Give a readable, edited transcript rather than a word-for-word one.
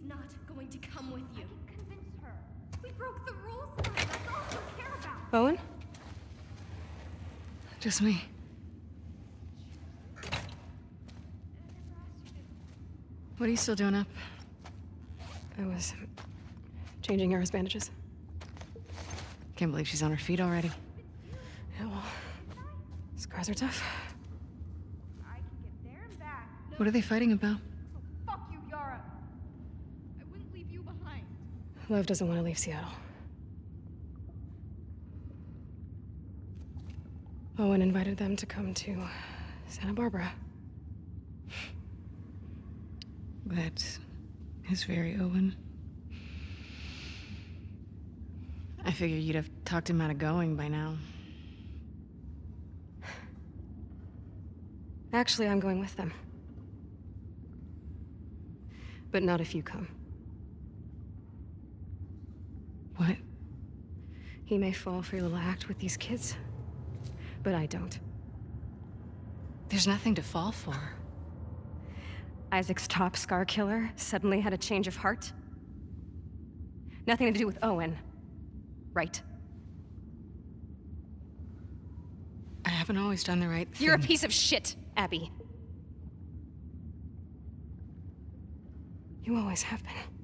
not going to come with you. I can convince her. We broke the rules, Mom. That's all you care about. Owen? Just me. What are you still doing up? I was changing Yara's bandages. Can't believe she's on her feet already. Yeah, well, scars are tough. I can get there and back. What are they fighting about? So fuck you, Yara. I wouldn't leave you behind. Lev doesn't want to leave Seattle. Owen invited them to come to Santa Barbara. That is very Owen. I figured you'd have talked him out of going by now. Actually, I'm going with them. But not if you come. What? He may fall for your little act with these kids, but I don't. There's nothing to fall for. Isaac's top scar killer suddenly had a change of heart. Nothing to do with Owen, right? I haven't always done the right thing. You're a piece of shit, Abby. You always have been.